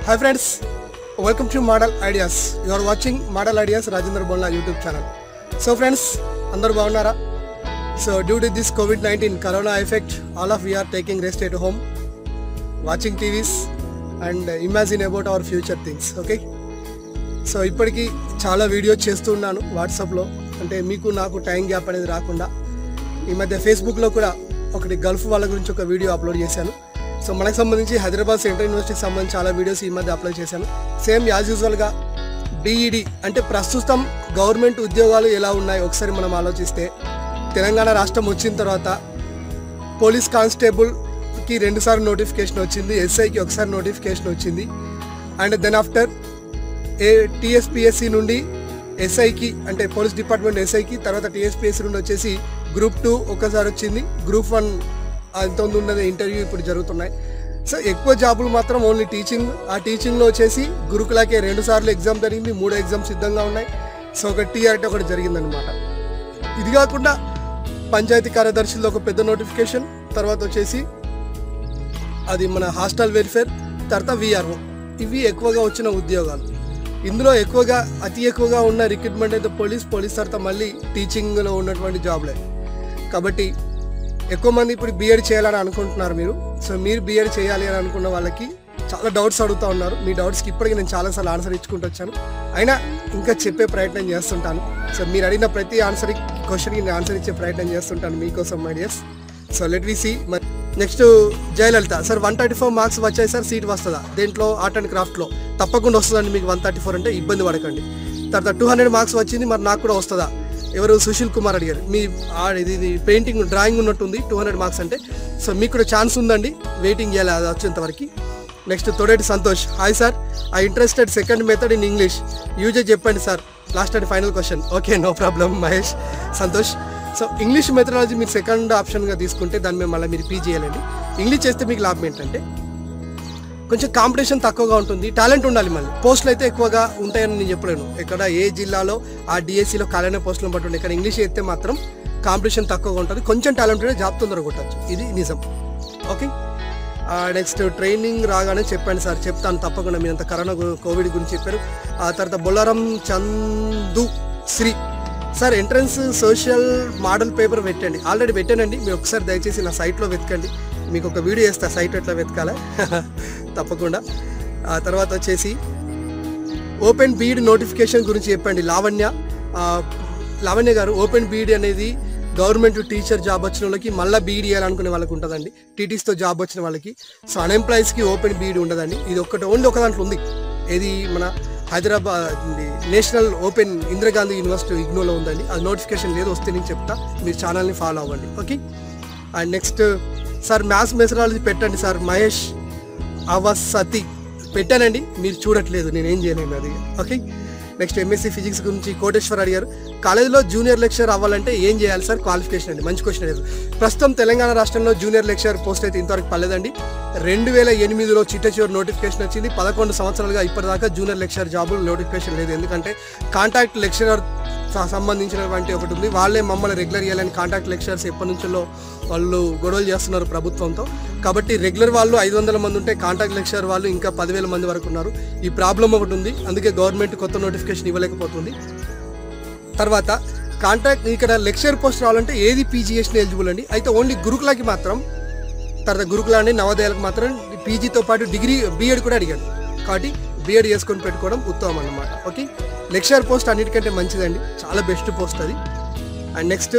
Hi friends, welcome to Model Ideas. You are watching Model Ideas Rajendhar Bondla YouTube channel. So friends, andaru bagunnara? So due to this COVID-19 corona effect, all of we are taking rest at home, watching TVs and imagine about our future things. Okay? So ఇప్పటికీ చాలా videos చేస్తున్నాను వాట్సాప్లో, అంటే మీకు నాకు time gap అనేది రాకుండా. ఈ మధ్య ఫేస్బుక్లో కూడా ఒకటి గల్ఫ్ వాళ్ళ గురించి ఒక వీడియో అప్లోడ్ చేశాను. సో మనకు సంబంధించి హైదరాబాద్ సెంట్రల్ యూనివర్సిటీకి సంబంధించి చాలా వీడియోస్ ఈ మధ్య అప్లోడ్ చేశాను. సేమ్ యాజ్ యూజువల్గా B.Ed అంటే ప్రస్తుతం గవర్నమెంట్ ఉద్యోగాలు ఎలా ఉన్నాయి ఒకసారి మనం ఆలోచిస్తే, తెలంగాణ రాష్ట్రం వచ్చిన తర్వాత పోలీస్ కానిస్టేబుల్కి 2 సార్లు నోటిఫికేషన్ వచ్చింది, SIకి ఒకసారి నోటిఫికేషన్ వచ్చింది, అండ్ దెన్ ఆఫ్టర్ TSPSC నుండి SIకి అంటే పోలీస్ డిపార్ట్మెంట్ SIకి, తర్వాత TSPSC నుండి వచ్చేసి గ్రూప్ 2 ఒకసారి వచ్చింది, గ్రూప్ 1 అంతకుముందు ఉన్నది ఇంటర్వ్యూ ఇప్పుడు జరుగుతున్నాయి. సో ఎక్కువ జాబులు మాత్రం ఓన్లీ టీచింగ్. ఆ టీచింగ్లో వచ్చేసి గురుకులకే 2 సార్లు ఎగ్జామ్ జరిగింది, 3 ఎగ్జామ్స్ సిద్ధంగా ఉన్నాయి. సో ఒక TRT ఒకటి జరిగిందనమాట. ఇది కాకుండా పంచాయతీ కార్యదర్శుల్లో ఒక పెద్ద నోటిఫికేషన్, తర్వాత వచ్చేసి అది మన హాస్టల్ వెల్ఫేర్, తర్వాత VRO. ఇవి ఎక్కువగా వచ్చిన ఉద్యోగాలు. ఇందులో అతి ఎక్కువగా ఉన్న రిక్రూట్మెంట్ అయితే పోలీస్ తర్వాత మళ్ళీ టీచింగ్లో ఉన్నటువంటి జాబ్లే. కాబట్టి ఎక్కువ మంది ఇప్పుడు B.Ed చేయాలని అనుకుంటున్నారు మీరు. సో మీరు B.Ed చేయాలి అని అనుకున్న వాళ్ళకి చాలా డౌట్స్ అడుగుతూ ఉన్నారు. మీ డౌట్స్కి ఇప్పటికీ నేను చాలాసార్లు ఆన్సర్ ఇచ్చుకుంటూ వచ్చాను, అయినా ఇంకా చెప్పే ప్రయత్నం చేస్తుంటాను. సో మీరు అడిగిన ప్రతి క్వశ్చన్కి నేను ఆన్సర్ ఇచ్చే ప్రయత్నం చేస్తుంటాను మీకోసం my dears. So let we see. Next Jayalalitha sir 134 marks వచ్చాయి సార్, సీట్ వస్తుందా? దేంట్లో ఆర్ట్ అండ్ క్రాఫ్ట్లో తప్పకుండా వస్తుందండి మీకు. 134 అంటే ఇబ్బంది పడకండి. తర్వాత 200 మార్క్స్ వచ్చింది, మరి నాకు కూడా వస్తుందా? ఎవరు సుశీల్ కుమార్ అడిగారు. మీ ఇది పెయింటింగ్ డ్రాయింగ్ ఉన్నట్టుంది 200 మార్క్స్ అంటే. సో మీకు కూడా ఛాన్స్ ఉందండి, వెయిటింగ్ చేయాలి అది వచ్చేంతవరకు. Next Thodeti Santosh, hi sir, I interested second method in English, యూజే చెప్పండి sir, last and final question. Okay, no problem Mahesh Santosh. So English methodology మీరు సెకండ్ ఆప్షన్గా తీసుకుంటే దాని మీద మళ్ళీ మీరు PG చేయాలండి. ఇంగ్లీష్ చేస్తే మీకు లాభం ఏంటంటే కొంచెం కాంపిటీషన్ తక్కువగా ఉంటుంది, టాలెంట్ ఉండాలి. మళ్ళీ పోస్టులు అయితే ఎక్కువగా ఉంటాయని నేను చెప్పలేను. ఇక్కడ ఏ జిల్లాలో ఆ DSCలో ఖాళీ పోస్టులను బట్టి ఉంటాయి. ఇక్కడ ఇంగ్లీష్ చేస్తే మాత్రం కాంపిటీషన్ తక్కువగా ఉంటుంది, కొంచెం టాలెంట్ ఉంటే జాబ్ తొందరగా కొట్టచ్చు, ఇది నిజం. ఓకే, నెక్స్ట్ ట్రైనింగ్ రాగానే చెప్పండి సార్. చెప్తాను తప్పకుండా. మీరు అంత కరోనా కోవిడ్ గురించి చెప్పారు. ఆ తర్వాత Bollaram Chandu Sri sir, entrance social model paper పెట్టండి. ఆల్రెడీ పెట్టానండి, మీరు ఒకసారి దయచేసి నా సైట్లో వెతకండి, మీకు ఒక వీడియో వేస్తా సైట్ ఎట్లా వెతకాలా తప్పకుండా. ఆ తర్వాత వచ్చేసి ఓపెన్ B.Ed నోటిఫికేషన్ గురించి చెప్పండి. లావణ్య గారు, ఓపెన్ B.Ed అనేది గవర్నమెంట్ టీచర్ జాబ్ వచ్చిన వాళ్ళకి, మళ్ళీ B.Ed చేయాలనుకునే వాళ్ళకి ఉంటుందండి, TTSతో జాబ్ వచ్చిన వాళ్ళకి. సో అన్ఎంప్లాయీస్కి ఓపెన్ B.Ed ఉండదండి. ఇది ఓన్లీ ఒక దాంట్లో ఉంది, ఇది మన Hyderabad national open Indira Gandhi university ఇగ్నోలో ఉందండి. అది నోటిఫికేషన్ లేదు, వస్తే నేను చెప్తా, మీరు ఛానల్ని ఫాలో అవ్వండి. Okay, and next sir maths methodology పెట్టండి సార్. మహేష్ అవసతి పెట్టానండి, మీరు చూడట్లేదు, నేనేం చేయలేను అది. ఓకే, నెక్స్ట్ MSc ఫిజిక్స్ గురించి కోటేశ్వర్ అడిగారు. కాలేజీలో జూనియర్ లెక్చరర్ అవ్వాలంటే ఏం చేయాలి సార్? క్వాలిఫికేషన్ అండి, మంచి క్వశ్చన్ అడిగారు. ప్రస్తుతం తెలంగాణ రాష్ట్రంలో జూనియర్ లెక్చరర్ పోస్ట్ అయితే ఇంతవరకు పర్లేదండి. 2008లో చిట్ట నోటిఫికేషన్ వచ్చింది. 11 సంవత్సరాలుగా ఇప్పటిదాకా జూనియర్ లెక్చరర్ జాబులు నోటిఫికేషన్ లేదు. ఎందుకంటే కాంటాక్ట్ లెక్చరర్ సంబంధించినటువంటి ఒకటి ఉంది, వాళ్ళే మమ్మల్ని రెగ్యులర్ చేయాలని కాంటాక్ట్ లెక్చరర్స్ ఎప్పటి నుంచో వాళ్ళు గొడవలు చేస్తున్నారు ప్రభుత్వంతో. కాబట్టి రెగ్యులర్ వాళ్ళు 500 మంది ఉంటే కాంటాక్ట్ లెక్చరర్ వాళ్ళు ఇంకా 10,000 మంది వరకు ఉన్నారు. ఈ ప్రాబ్లం ఒకటి ఉంది, అందుకే గవర్నమెంట్ కొత్త నోటిఫికేషన్ ఇవ్వలేకపోతుంది. తర్వాత కాంటాక్ట్ ఇక్కడ లెక్చరర్ పోస్ట్ రావాలంటే ఏది PGS ఎలిజిబుల్ అండి. అయితే ఓన్లీ గురుకులకి మాత్రం, తర్వాత గురుకుల అండి నవోదయాలకు మాత్రం PGతో పాటు డిగ్రీ B.Ed కూడా అడిగాడు. కాబట్టి B.Ed చేసుకొని పెట్టుకోవడం ఉత్తమం అన్నమాట. ఓకే, లెక్చరర్ పోస్ట్ అన్నిటికంటే మంచిదండి, చాలా బెస్ట్ పోస్ట్ అది. And next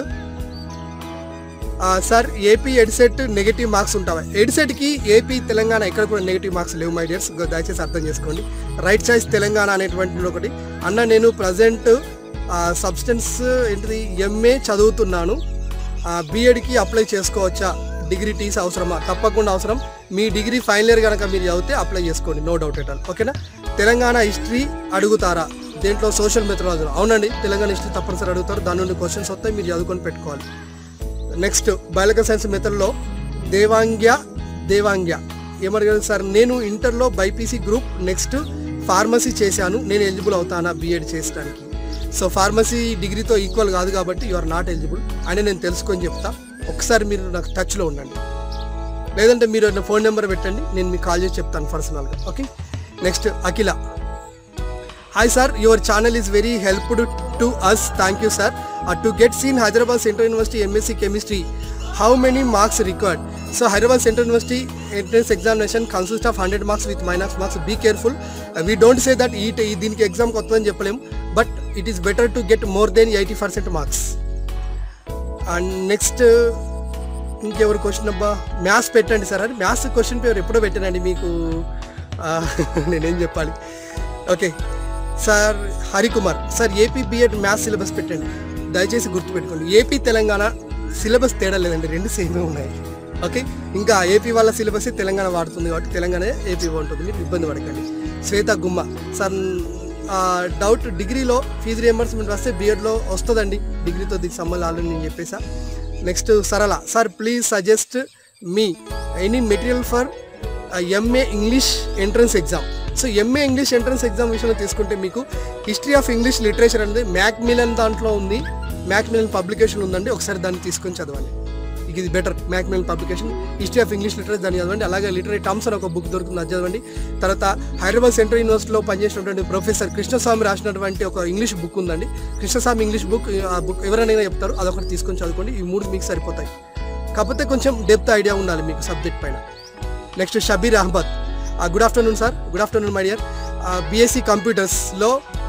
sir AP Edcet negative marks ఉంటావా? Edcetకి AP తెలంగాణ ఎక్కడ కూడా నెగిటివ్ మార్క్స్ లేవు మై డియర్స్, దయచేసి అర్థం చేసుకోండి. రైట్ చాయిస్ తెలంగాణ అనేటువంటి ఒకటి. అన్న నేను ప్రజెంట్ సబ్స్టెన్స్ ఏంటిది MA చదువుతున్నాను, B.Edకి అప్లై చేసుకోవచ్చా? డిగ్రీ టీస్ అవసరమా? తప్పకుండా అవసరం. మీ డిగ్రీ ఫైనల్ ఇయర్ కనుక మీరు చదివితే అప్లై చేసుకోండి, నో డౌట్ ఎట్ ఆల్. ఓకేనా? తెలంగాణ హిస్టరీ అడుగుతారా? దేంట్లో సోషల్ మెథడాలజీ? అవునండి, తెలంగాణ హిస్టరీ తప్పనిసరి అడుగుతారు, దాని నుండి క్వశ్చన్స్ వస్తాయి, మీరు చదువుకొని పెట్టుకోవాలి. నెక్స్ట్ బయాలజికల్ సైన్స్ మెథడ్లో దేవాంగ్య ఏమడిగారు సార్? నేను ఇంటర్లో బైపీసీ గ్రూప్, నెక్స్ట్ ఫార్మసీ చేశాను, నేను ఎలిజిబుల్ అవుతానా B.Ed చేయడానికి? సో ఫార్మసీ డిగ్రీతో ఈక్వల్ కాదు కాబట్టి యు ఆర్ నాట్ ఎలిజిబుల్ అని నేను తెలుసుకొని చెప్తా. ఒకసారి మీరు నాకు టచ్లో ఉండండి, లేదంటే మీరు ఫోన్ నెంబర్ పెట్టండి, నేను మీకు కాల్ చేసి చెప్తాను పర్సనల్గా. Okay, next Akhila, hi sir, your channel is very helpful to us, thank you sir. To get seen Hyderabad central university MSc chemistry, how many marks required? So Hyderabad central university entrance examination consist of 100 marks with minus marks. Be careful, we don't say that దీనికి exam కొత్తదని చెప్పలేము, but it is better to get more than 80% marks. And next ఇంకెవరు question అబ్బా, maths పెట్టండి sir అని. Maths question paper ఎప్పుడో పెట్టానండి మీకు, నేనేం చెప్పాలి. Okay sir, Harikumar sir, AP B.Ed maths syllabus పెట్టండి దయచేసి గుర్తుపెట్టుకోండి. ఏపీ తెలంగాణ సిలబస్ తేడా లేదండి, రెండు సేమే ఉన్నాయి. ఓకే, ఇంకా ఏపీ వాళ్ళ సిలబస్ తెలంగాణ వాడుతుంది కాబట్టి తెలంగాణ ఏపీ ఉంటుంది, మీరు ఇబ్బంది పడకండి. శ్వేత గుమ్మ సార్, డౌట్ డిగ్రీలో ఫీజు రియంబర్స్మెంట్ వస్తే B.Edలో వస్తుందండి, డిగ్రీతో దీనికి సంబంధం ఆల్రెడీ నేను చెప్పేసా. Next Sarala sir, please suggest me any material for MA English entrance exam. So MA English entrance exam విషయంలో తీసుకుంటే మీకు హిస్టరీ ఆఫ్ ఇంగ్లీష్ లిటరేచర్ అనేది మ్యాక్మిలన్ దాంట్లో ఉంది, మ్యాక్మిలన్ పబ్లికేషన్ ఉందండి, ఒకసారి దాన్ని తీసుకొని చదవండి. ఇది better, Macmillan publication, history of English literature దాన్ని చదవండి. అలాగే లిటరీ టర్మ్స్ అని ఒక బుక్ దొరుకుతుంది, అది చదవండి. తర్వాత హైదరాబాద్ సెంట్రల్ యూనివర్సిటీలో పనిచేసినటువంటి ప్రొఫెసర్ కృష్ణస్వామి రాసినటువంటి ఒక ఇంగ్లీష్ బుక్ ఉందండి, కృష్ణస్వామి ఇంగ్లీష్ బుక్. ఆ బుక్ ఎవరైనా చెప్తారు, అదొకటి తీసుకొని చదువుకోండి. ఈ 3 మీకు సరిపోతాయి, కాకపోతే కొంచెం డెప్త్ ఐడియా ఉండాలి మీకు సబ్జెక్ట్ పైన. Next Shabbir Ahmed, good afternoon sir. Good afternoon my dear. B.Sc కంప్యూటర్స్లో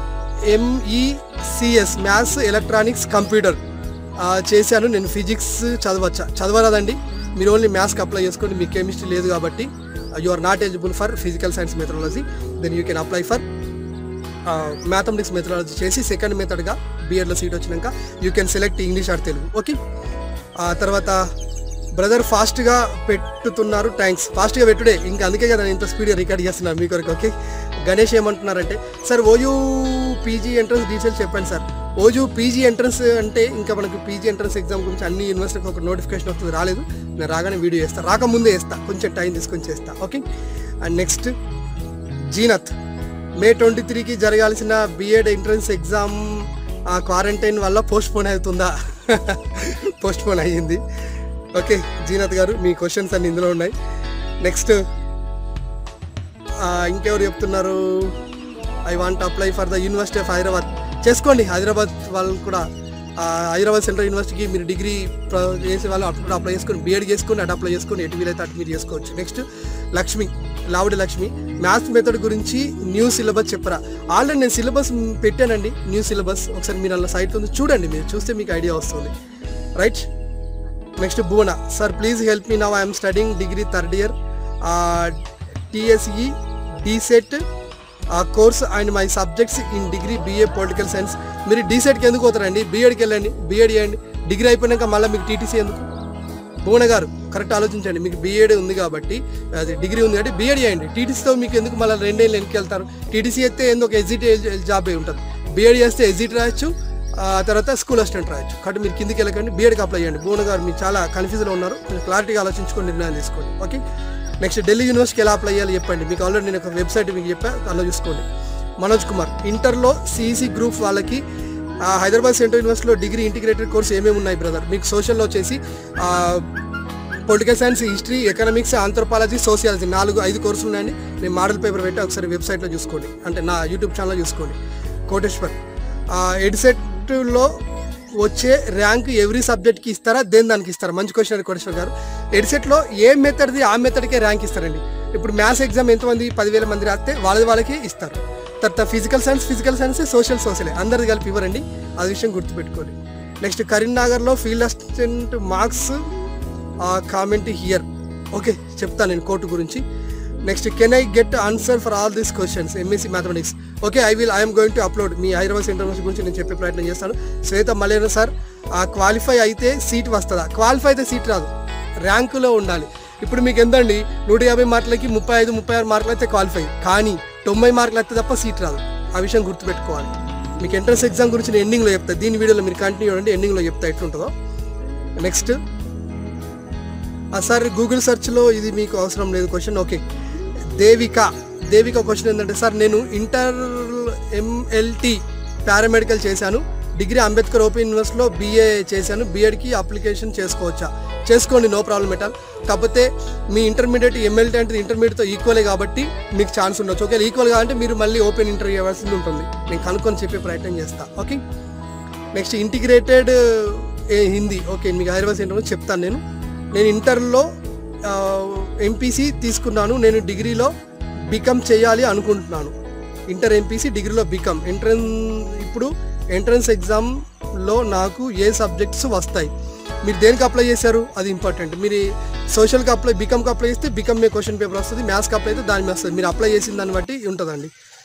MECS మ్యాథ్స్ ఎలక్ట్రానిక్స్ కంప్యూటర్ చేశాను నేను. ఫిజిక్స్ చదవరాదండి, మీరు ఓన్లీ మ్యాథ్స్కి అప్లై చేసుకోండి, మీకు కెమిస్ట్రీ లేదు కాబట్టి. You are not eligible for physical science methodology, then you can apply for mathematics methodology చేసి second మెథడ్గా B.Edలో సీట్ వచ్చినాక you can select English or Telugu. Okay, తర్వాత బ్రదర్ ఫాస్ట్గా పెట్టుతున్నారు, థ్యాంక్స్. ఫాస్ట్గా పెట్టుడే, ఇంకా అందుకే కదా నేను ఇంత స్పీడ్గా రికార్డ్ చేస్తున్నాను మీ కొరకు. ఓకే, గణేష్ ఏమంటున్నారంటే sir OU PG entrance details చెప్పండి సార్. OU PG ఎంట్రన్స్ అంటే ఇంకా మనకు PG ఎంట్రన్స్ ఎగ్జామ్ గురించి అన్ని యూనివర్సిటీకి ఒక నోటిఫికేషన్ వస్తుంది, రాలేదు. నేను రాగానే వీడియో చేస్తాను, రాకముందే వేస్తా, కొంచెం టైం తీసుకొని చేస్తా. Okay, and next Zeenat, May 23కి జరగాల్సిన B.Ed ఎంట్రన్స్ ఎగ్జామ్ క్వారంటైన్ వల్ల పోస్ట్పోన్ అవుతుందా? పోస్ట్పోన్ అయ్యింది. ఓకే జీనత్ గారు, మీ క్వశ్చన్స్ అన్ని ఇందులో ఉన్నాయి. నెక్స్ట్ ఇంకెవరు చెప్తున్నారు, I want apply for the university of Hyderabad. చేసుకోండి, హైదరాబాద్ వాళ్ళు కూడా హైదరాబాద్ సెంట్రల్ యూనివర్సిటీకి మీరు డిగ్రీ చేసే వాళ్ళు అప్పుడు అప్లై చేసుకొని B.Ed చేసుకోండి, అటు అప్లై చేసుకొని ఎటు వీలైతే అటు మీరు చేసుకోవచ్చు. Next Lakshmi, Lavudi Lakshmi, maths method గురించి న్యూ సిలబస్ చెప్పరా? ఆల్రెడీ నేను సిలబస్ పెట్టానండి, న్యూ సిలబస్. ఒకసారి మీరు అలా సైట్ ఉంది చూడండి, మీరు చూస్తే మీకు ఐడియా వస్తుంది, right. Next Bhuvana sir, please help me now, I'm studying degree 3rd year TS Ed.CET course and my subjects in degree BA political science. మీరు D.CETకి ఎందుకు పోతారండి, B.Edకి వెళ్ళండి, B.Ed చేయండి. డిగ్రీ అయిపోయినాక మళ్ళీ మీకు TTC ఎందుకు? భువన గారు కరెక్ట్ ఆలోచించండి, మీకు B.Ed ఉంది కాబట్టి, అది డిగ్రీ ఉంది కాబట్టి B.Ed చేయండి. TTCతో మీకు ఎందుకు మళ్ళీ 2 ఏళ్ళు వెనక్కి వెళ్తారు? TTC అయితే ఎందుకు ఎగ్జిట్ జాబ్ ఉంటుంది, B.Ed చేస్తే ఎగ్జిట్ రాయొచ్చు, తర్వాత స్కూల్ అసిస్టెంట్ రాయొచ్చు. కాబట్టి మీరు కిందికి వెళ్ళకండి, B.Edకి అప్లై చేయండి. భువన గారు మీరు చాలా కన్ఫ్యూజ్లో ఉన్నారు, కొంచెం క్లారిటీగా ఆలోచించుకొని నిర్ణయం తీసుకోండి. ఓకే, నెక్స్ట్ ఢిల్లీ యూనివర్సిటీకి ఎలా అప్లై చేయాలి చెప్పండి, మీకు ఆల్రెడీ నేను ఒక వెబ్సైట్ మీకు చెప్పాను, అందులో చూసుకోండి. మనోజ్ కుమార్, ఇంటర్లో CEC గ్రూప్ వాళ్ళకి హైదరాబాద్ సెంట్రల్ యూనివర్సిటీలో డిగ్రీ ఇంటిగ్రేటెడ్ కోర్స్ ఏమేమి ఉన్నాయి బ్రదర్? మీకు సోషల్లో వచ్చేసి political science, history, economics, anthropology, sociology 4-5 కోర్సులు ఉన్నాయండి. నేను మోడల్ పేపర్ పెట్టి ఒకసారి వెబ్సైట్లో చూసుకోండి, అంటే నా యూట్యూబ్ ఛానల్లో చూసుకోండి. కోటేశ్వర్, ఎడ్సెట్లో వచ్చే ర్యాంక్ ఎవ్రీ సబ్జెక్ట్కి ఇస్తారా, దానికి ఇస్తారా? మంచి క్వశ్చన్ అండి కోటేశ్వర్ గారు. ఎడ్సెట్లో ఏ మెథడ్ది ఆ మెథడ్కే ర్యాంక్ ఇస్తారండి. ఇప్పుడు మ్యాథ్స్ ఎగ్జామ్ ఎంతమంది 10,000 మంది రాస్తే వాళ్ళకి ఇస్తారు. తర్వాత ఫిజికల్ సైన్స్, సోషల్ అందరిది కలిపి ఇవ్వరండి, అది విషయం గుర్తుపెట్టుకోండి. నెక్స్ట్ కరీంనగర్లో field assistant marks comment here. Okay చెప్తాను నేను కోర్టు గురించి. Next can I get answer for all these questions MSc mathematics? Okay, I'm going to upload. మీ హైదరాబాద్ సెంట్రల్ యూనివర్సిటీ గురించి నేను చెప్పే ప్రయత్నం చేస్తాను. శ్వేత మలేనా సార్, క్వాలిఫై అయితే సీట్ వస్తుందా? క్వాలిఫై అయితే సీట్ రాదు, ర్యాంకులో ఉండాలి. ఇప్పుడు మీకు ఎంతండి, 150 మార్కులకి 35-36 మార్కులు అయితే క్వాలిఫై, కానీ 90 మార్కులు అయితే తప్ప సీట్ రాదు. ఆ విషయం గుర్తుపెట్టుకోవాలి. మీకు ఎంట్రన్స్ ఎగ్జామ్ గురించి నేను ఎండింగ్లో చెప్తాను, దీని వీడియోలో మీరు కంటిన్యూ అవ్వండి, ఎండింగ్లో చెప్తా ఎట్లుంటుందో. నెక్స్ట్ సార్ గూగుల్ సెర్చ్లో ఇది మీకు అవసరం లేదు క్వశ్చన్. ఓకే, దేవిక క్వశ్చన్ ఏంటంటే సార్ నేను ఇంటర్ MLT పారామెడికల్ చేశాను, డిగ్రీ అంబేద్కర్ ఓపెన్ యూనివర్సిటీలో BA చేశాను, B.Edకి అప్లికేషన్ చేసుకోవచ్చా? చేసుకోండి, నో ప్రాబ్లం ఎట్ ఆల్. కాకపోతే మీ ఇంటర్మీడియట్ ఎంఎల్టీ అంటే ఇంటర్మీడియట్తో ఈక్వలే కాబట్టి మీకు ఛాన్స్ ఉండొచ్చు. ఓకే, ఈక్వల్ కావాలంటే మీరు మళ్ళీ ఓపెన్ ఇంటర్వ్యూ ఇవ్వాల్సింది ఉంటుంది. నేను కనుక్కొని చెప్పే ప్రయత్నం చేస్తాను. Okay, next integrated Hindi. Okay, మీకు హైదరాబాద్ సెంటర్లో చెప్తాను. నేను ఇంటర్లో ఎంపీసీ తీసుకున్నాను. నేను డిగ్రీలో బీకామ్ చేయాలి అనుకుంటున్నాను. ఇంటర్ ఎంపీసీ, డిగ్రీలో బీకామ్. ఇప్పుడు ఎంట్రన్స్ ఎగ్జామ్లో నాకు ఏ సబ్జెక్ట్స్ వస్తాయి? మీరు దేనికి అప్లై చేశారు అది ఇంపార్టెంట్. మీరు సోషల్కి బీకామ్కి అప్లై చేస్తే బీకామ్ మీద క్వశ్చన్ పేపర్ వస్తుంది. మ్యాథ్స్కి అప్లై అయితే దాని మీద వస్తుంది. మీరు అప్లై చేసిన దాన్ని బట్టి ఉంటుందండి.